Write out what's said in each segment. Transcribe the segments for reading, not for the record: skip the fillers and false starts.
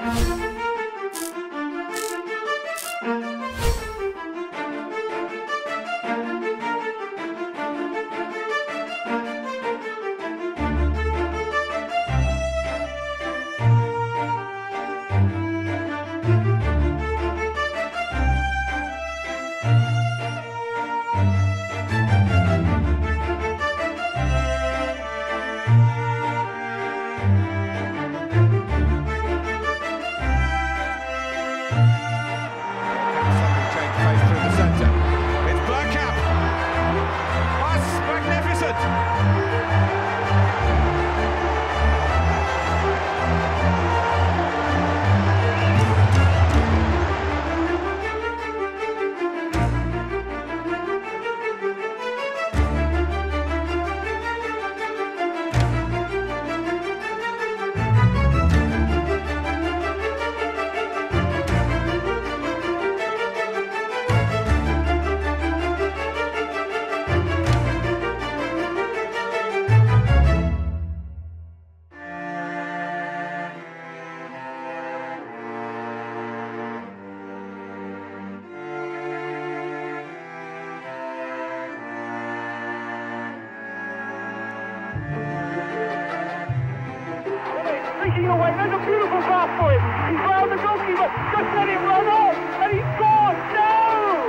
Away. There's a beautiful pass for him. He's round the goalkeeper. Just let him run on. And he scored. No!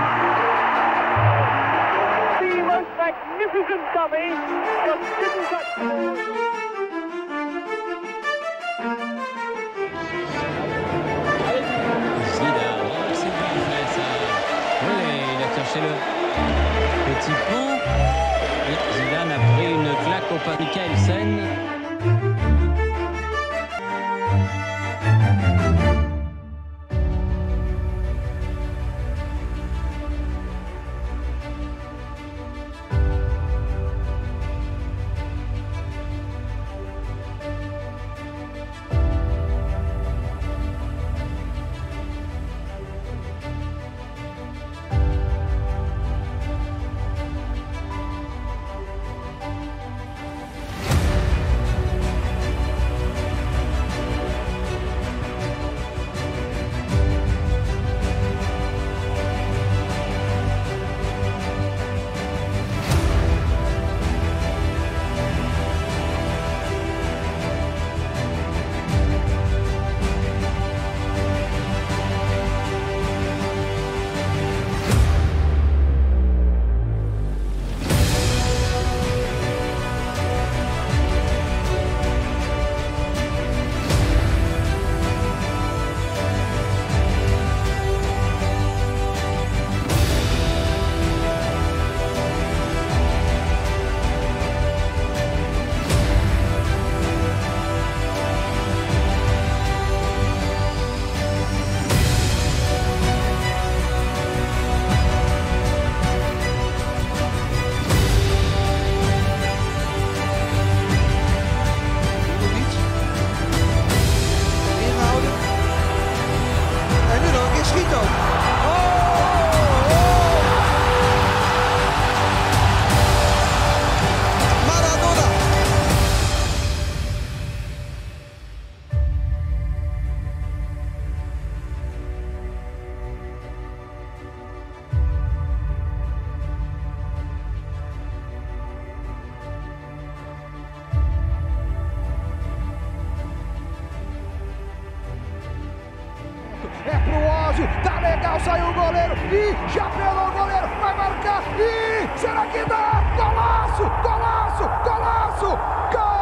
The most magnificent dummy. Just didn't touch the ball. Zidane, c'est bien fait ça. Oui, il a cherché le petit pont. Et Zidane a pris une claque au pas de Mikkelsen. É pro Ozzy, tá legal, saiu o goleiro, e já pelou o goleiro, vai marcar, e será que dá? Golaço, golaço, golaço, gol!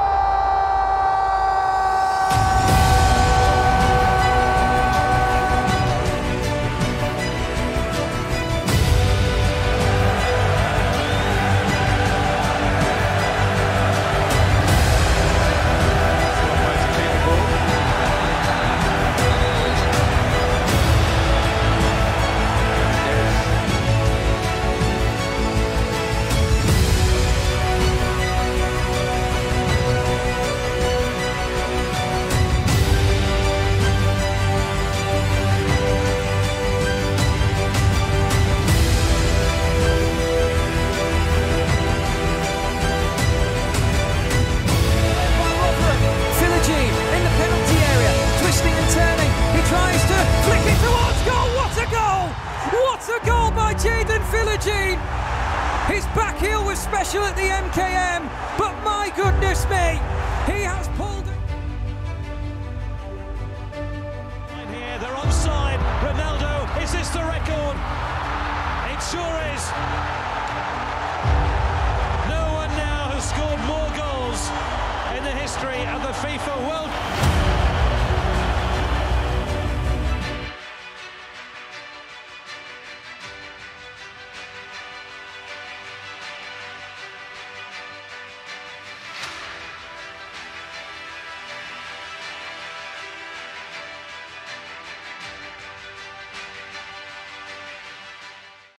Gene. His back heel was special at the MKM, but my goodness me, he has pulled it. Here, they're offside. Ronaldo, is this the record? It sure is. No one now has scored more goals in the history of the FIFA World